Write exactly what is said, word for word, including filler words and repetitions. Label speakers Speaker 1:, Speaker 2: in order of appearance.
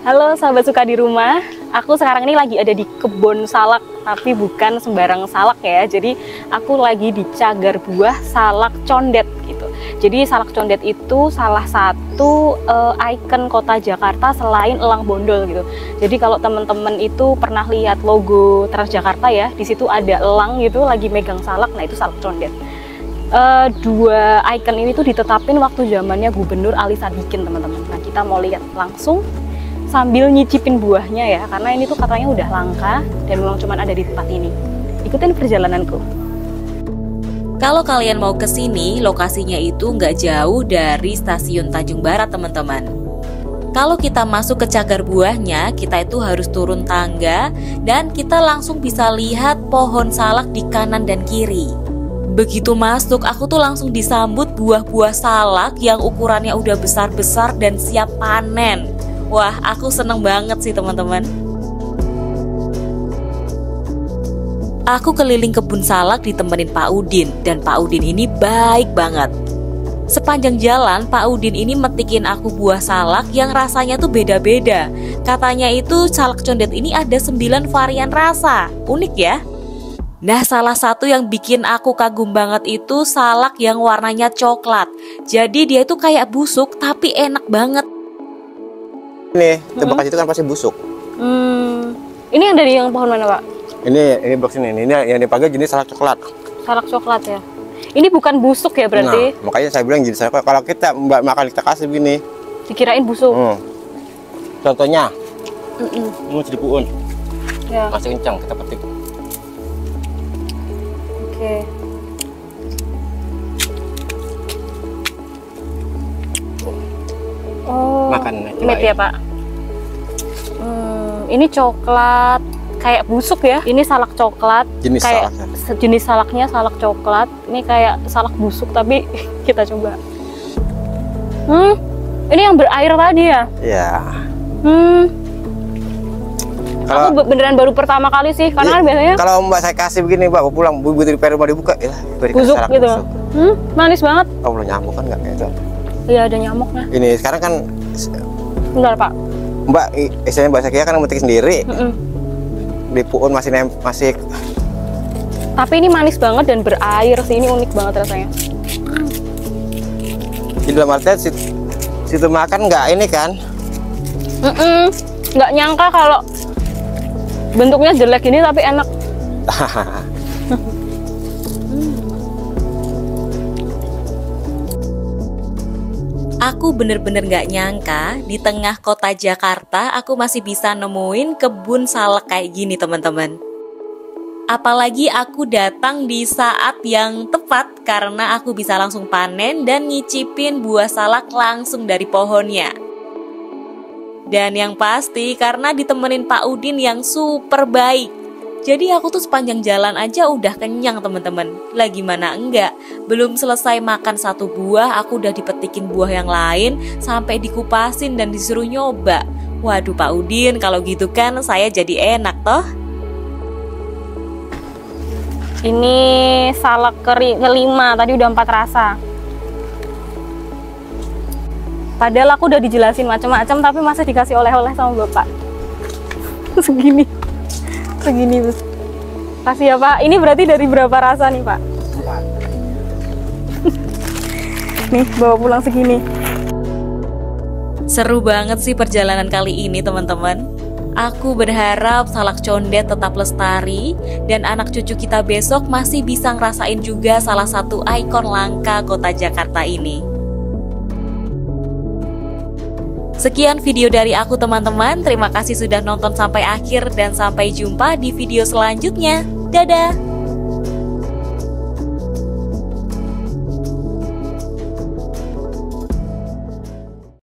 Speaker 1: Halo sahabat suka di rumah, aku sekarang ini lagi ada di kebun salak, tapi bukan sembarang salak ya. Jadi aku lagi di cagar buah salak condet gitu. Jadi salak condet itu salah satu uh, ikon kota Jakarta selain Elang Bondol gitu. Jadi kalau teman-teman itu pernah lihat logo Transjakarta ya, di situ ada elang gitu lagi megang salak, nah itu salak condet. Uh, dua ikon ini tuh ditetapin waktu zamannya Gubernur Ali Sadikin teman-teman. Nah kita mau lihat langsung sambil nyicipin buahnya ya, karena ini tuh katanya udah langka dan memang cuma ada di tempat ini. Ikutin perjalananku.
Speaker 2: Kalau kalian mau ke sini, lokasinya itu nggak jauh dari stasiun Tanjung Barat teman-teman. Kalau kita masuk ke cagar buahnya, kita itu harus turun tangga dan kita langsung bisa lihat pohon salak di kanan dan kiri. Begitu masuk, aku tuh langsung disambut buah-buah salak yang ukurannya udah besar-besar dan siap panen. Wah, aku seneng banget sih teman-teman. Aku keliling kebun salak ditemenin Pak Udin, dan Pak Udin ini baik banget. Sepanjang jalan, Pak Udin ini metikin aku buah salak yang rasanya tuh beda-beda. Katanya itu salak condet ini ada sembilan varian rasa. Unik ya? Nah, salah satu yang bikin aku kagum banget itu salak yang warnanya coklat. Jadi dia itu kayak busuk tapi enak banget.
Speaker 3: Ini, tebakan itu kan pasti busuk.
Speaker 1: Hmm. Ini yang dari yang pohon mana, Pak?
Speaker 3: Ini, ini blok sini. Ini yang dipakai jenis salak coklat.
Speaker 1: Salak coklat ya. Ini bukan busuk ya berarti?
Speaker 3: Nah, makanya saya bilang jenis salak. Kalau kita mbak makan kita kasih begini,
Speaker 1: dikirain busuk.
Speaker 3: Hmm. Contohnya,
Speaker 1: mm -mm.
Speaker 3: ini masih dipuun.
Speaker 1: Ya.
Speaker 3: Masih kencang kita petik.
Speaker 1: Oke. Okay. Oh,
Speaker 3: makan
Speaker 1: mit ya Pak. Hmm, ini coklat kayak busuk ya. Ini salak coklat.
Speaker 3: Jenis
Speaker 1: kayak
Speaker 3: salaknya.
Speaker 1: Jenis salaknya salak coklat. Ini kayak salak busuk tapi kita coba. Hmm, ini yang berair tadi ya? Iya. Hmm. Kalau aku beneran baru pertama kali sih, karena iya, biasanya.
Speaker 3: Kalau Mbak saya kasih begini Mbak, pulang begitu di rumah dibuka, ya
Speaker 1: busuk gitu. Busuk. Hmm, manis banget.
Speaker 3: Oh belum nyamuk kan nggak kayak itu?
Speaker 1: Iya ada nyamuknya.
Speaker 3: Ini sekarang kan.
Speaker 1: Bentar Pak.
Speaker 3: Mbak, istilahnya bahasa kia kan metik sendiri.
Speaker 1: Mm -mm.
Speaker 3: Di puun masih nem masih.
Speaker 1: Tapi ini manis banget dan berair sih, ini unik banget rasanya.
Speaker 3: Di dalam artian situ, situ makan nggak ini kan?
Speaker 1: Mm -mm. Nggak nyangka kalau bentuknya jelek ini tapi enak.
Speaker 2: Aku bener-bener gak nyangka di tengah kota Jakarta aku masih bisa nemuin kebun salak kayak gini teman-teman. Apalagi aku datang di saat yang tepat karena aku bisa langsung panen dan nyicipin buah salak langsung dari pohonnya. Dan yang pasti karena ditemenin Pak Udin yang super baik. Jadi aku tuh sepanjang jalan aja udah kenyang teman-teman. Lah gimana enggak? Belum selesai makan satu buah, aku udah dipetikin buah yang lain sampai dikupasin dan disuruh nyoba. Waduh Pak Udin, kalau gitu kan saya jadi enak toh.
Speaker 1: Ini salak keri kelima, tadi udah empat rasa. Padahal aku udah dijelasin macam-macam tapi masih dikasih oleh-oleh sama Bapak. Segini. Segini bos. Kasih ya Pak. Ini berarti dari berapa rasa nih Pak? Nih bawa pulang segini.
Speaker 2: Seru banget sih perjalanan kali ini teman-teman. Aku berharap salak condet tetap lestari dan anak cucu kita besok masih bisa ngerasain juga salah satu ikon langka kota Jakarta ini. Sekian video dari aku teman-teman, terima kasih sudah nonton sampai akhir dan sampai jumpa di video selanjutnya. Dadah!